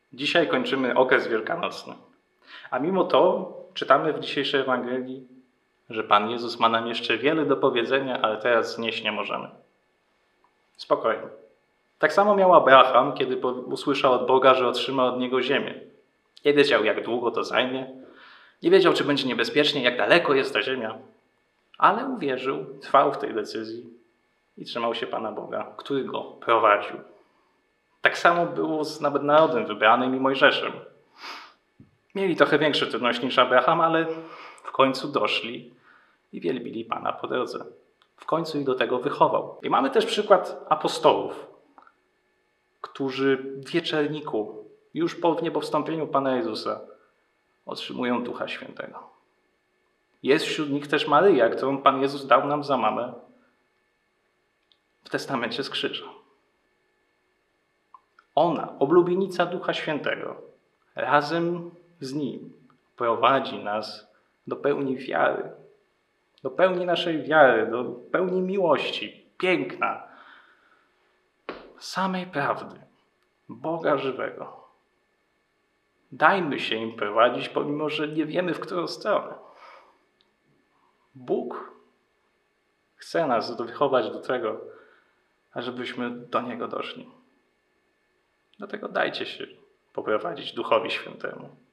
Dzisiaj kończymy okres wielkanocny. A mimo to czytamy w dzisiejszej Ewangelii, że Pan Jezus ma nam jeszcze wiele do powiedzenia, ale teraz znieść nie możemy. Spokojnie. Tak samo miał Abraham, kiedy usłyszał od Boga, że otrzyma od Niego ziemię. Nie wiedział, jak długo to zajmie. Nie wiedział, czy będzie niebezpiecznie, jak daleko jest ta ziemia. Ale uwierzył, trwał w tej decyzji i trzymał się Pana Boga, który go prowadził. Tak samo było z nawet narodem wybranym i Mojżeszem. Mieli trochę większe trudności niż Abraham, ale w końcu doszli i wielbili Pana po drodze. W końcu ich do tego wychował. I mamy też przykład apostołów, którzy w wieczerniku, już po wniebowstąpieniu Pana Jezusa, otrzymują Ducha Świętego. Jest wśród nich też Maryja, którą Pan Jezus dał nam za mamę w testamencie z krzyża. Ona, oblubienica Ducha Świętego, razem z Nim prowadzi nas do pełni wiary, do pełni naszej wiary, do pełni miłości, piękna, samej prawdy, Boga żywego. Dajmy się im prowadzić, pomimo że nie wiemy, w którą stronę. Bóg chce nas wychować do tego, ażebyśmy do Niego doszli. Dlatego dajcie się poprowadzić Duchowi Świętemu.